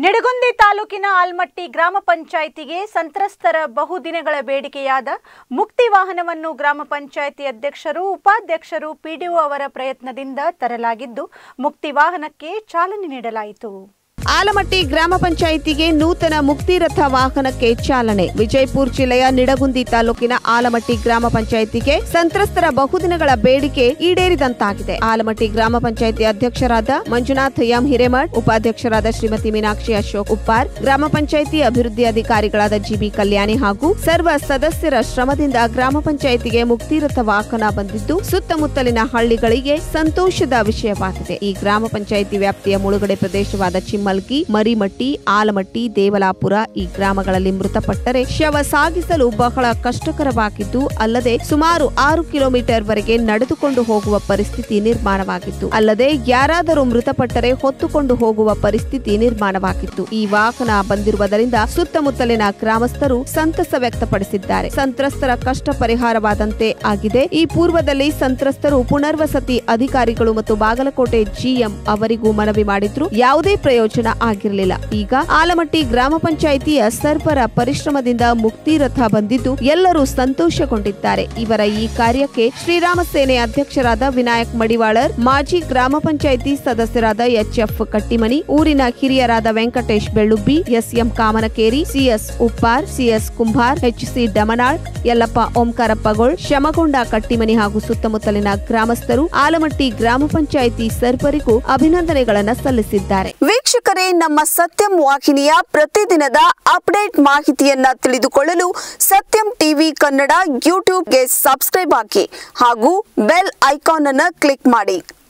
ನಿಡಗುಂದಿ ತಾಲೂಕಿನ ಆಲ್ಮಟ್ಟಿ ಗ್ರಾಮ ಪಂಚಾಯಿತಿಗೆ ಸಂತ್ರಸ್ತರ ಬಹುದಿನಗಳ ಬೇಡಿಕೆಯಾದ ಮುಕ್ತಿ ವಾಹನವನ್ನು ಗ್ರಾಮ ಪಂಚಾಯಿತಿ ಅಧ್ಯಕ್ಷರು ಉಪಾಧ್ಯಕ್ಷರು ಪಿಡಿಒ ಅವರ ಪ್ರಯತ್ನದಿಂದ ತರಲಾಗಿದ್ದು ಮುಕ್ತಿ ವಾಹನಕ್ಕೆ ಚಾಲನೆ ನೀಡಲಾಯಿತು। ಆಲಮಟ್ಟಿ ಗ್ರಾಮ ಪಂಚಾಯಿತಿಗೆ ನೂತನ ಮುಕ್ತಿ ರಥ ವಾಹನಕ್ಕೆ ಚಾಲನೆ। ವಿಜಯಪುರ ಜಿಲ್ಲೆಯ ನಿಡಗುಂದಿ ತಾಲೂಕಿನ ಆಲಮಟ್ಟಿ ಗ್ರಾಮ ಪಂಚಾಯಿತಿಗೆ ಸಂತ್ರಸ್ತರ ಬಹುದಿನಗಳ ಬೇಡಿಕೆ ಈಡೇರಿದಂತಾಗಿದೆ। ಆಲಮಟ್ಟಿ ಗ್ರಾಮ ಪಂಚಾಯಿತಿ ಅಧ್ಯಕ್ಷರಾದ ಮಂಜುನಾಥ್ ಎಂ ಹಿರೇಮಠ್, ಉಪಾಧ್ಯಕ್ಷರಾದ ಶ್ರೀಮತಿ ಮೀನಾಕ್ಷಿ ಅಶೋಕ್ ಉಪ್ಪಾರ್, ಗ್ರಾಮ ಪಂಚಾಯಿತಿ ಅಭಿವೃದ್ಧಿ ಅಧಿಕಾರಿಗಳಾದ ಜಿಬಿ ಕಲ್ಯಾಣಿ ಹಾಗೂ ಸರ್ವ ಸದಸ್ಯರ ಶ್ರಮದಿಂದ ಗ್ರಾಮ ಪಂಚಾಯಿತಿಗೆ ಮುಕ್ತಿ ರಥ ವಾಹನ ಬಂದಿದ್ದು ಸುತ್ತಮುತ್ತಲಿನ ಹಳ್ಳಿಗಳಿಗೆ ಸಂತೋಷದ ವಿಷಯವಾಗಿದೆ। ಈ ಗ್ರಾಮ ಪಂಚಾಯಿತಿ ವ್ಯಾಪ್ತಿಯ ಮುಳುಗಡೆ ಪ್ರದೇಶವಾದ ಚಿಮ್ಮಲ್ಗಿ, ಮರಿಮಟ್ಟಿ, ಆಲಮಟ್ಟಿ, ದೇವಲಾಪುರ ಈ ಗ್ರಾಮಗಳಲ್ಲಿ ಮೃತಪಟ್ಟರೆ ಶವ ಸಾಗಿಸಲು ಬಹಳ ಕಷ್ಟಕರವಾಗಿದ್ದು ಅಲ್ಲದೆ ಸುಮಾರು 6 ಕಿಲೋಮೀಟರ್ ವರೆಗೆ ನಡೆದುಕೊಂಡು ಹೋಗುವ ಪರಿಸ್ಥಿತಿ ನಿರ್ಮಾಣವಾಗಿತ್ತು। ಅಲ್ಲದೆ ಯಾರಾದರೂ ಮೃತಪಟ್ಟರೆ ಹೊತ್ತುಕೊಂಡು ಹೋಗುವ ಪರಿಸ್ಥಿತಿ ನಿರ್ಮಾಣವಾಗಿತ್ತು। ಈ ವಾಹನ ಬಂದಿರುವುದರಿಂದ ಸುತ್ತಮುತ್ತಲಿನ ಗ್ರಾಮಸ್ಥರು ಸಂತಸ ವ್ಯಕ್ತಪಡಿಸಿದ್ದಾರೆ। ಸಂತ್ರಸ್ತರ ಕಷ್ಟ ಪರಿಹಾರವಾದಂತೆ ಆಗಿದೆ। ಈ ಪೂರ್ವದಲ್ಲಿ ಸಂತ್ರಸ್ತರು ಪುನರ್ವಸತಿ ಅಧಿಕಾರಿಗಳು ಮತ್ತು ಬಾಗಲಕೋಟೆ ಜಿಎಂ ಅವರಿಗೂ ಮನವಿ ಮಾಡಿದ್ರು, ಯಾವುದೇ ಪ್ರಯೋಜನ ಆಗಿರಲಿಲ್ಲ। ಈಗ ಆಲಮಟ್ಟಿ ಗ್ರಾಮ ಪಂಚಾಯಿತಿಯ ಸರ್ವರ ಪರಿಶ್ರಮದಿಂದ ಮುಕ್ತಿ ರಥ ಬಂದಿದ್ದು ಎಲ್ಲರೂ ಸಂತೋಷಗೊಂಡಿದ್ದಾರೆ। ಇವರ ಈ ಕಾರ್ಯಕ್ಕೆ ಶ್ರೀರಾಮ ಸೇನೆ ಅಧ್ಯಕ್ಷರಾದ ವಿನಾಯಕ್ ಮಡಿವಾಳರ್, ಮಾಜಿ ಗ್ರಾಮ ಪಂಚಾಯಿತಿ ಸದಸ್ಯರಾದ ಎಚ್ಎಫ್ ಕಟ್ಟಿಮನಿ, ಊರಿನ ಹಿರಿಯರಾದ Venkatesh Bellubbi, SM Kamanakeri, CS Uppar, CS Kumbhar, HC Damanal, Yallappa Omkarappagol, Shamagonda Kattimani ಹಾಗೂ ಸುತ್ತಮುತ್ತಲಿನ ಗ್ರಾಮಸ್ಥರು ಆಲಮಟ್ಟಿ ಗ್ರಾಮ ಪಂಚಾಯಿತಿ ಸರ್ವರಿಗೂ ಅಭಿನಂದನೆಗಳನ್ನು ಸಲ್ಲಿಸಿದ್ದಾರೆ। ವೀಕ್ಷಕರೇ, ನಮ್ಮ ಸತ್ಯಂ ವಾಹಿನಿಯ ಪ್ರತಿದಿನದ ಅಪ್ಡೇಟ್ ಮಾಹಿತಿಯನ್ನ ತಿಳಿದುಕೊಳ್ಳಲು ಸತ್ಯಂ ಟಿವಿ ಕನ್ನಡ ಯೂಟ್ಯೂಬ್ಗೆ ಸಬ್ಸ್ಕ್ರೈಬ್ ಆಗಿ ಹಾಗೂ ಬೆಲ್ ಐಕಾನ್ ಅನ್ನು ಕ್ಲಿಕ್ ಮಾಡಿ।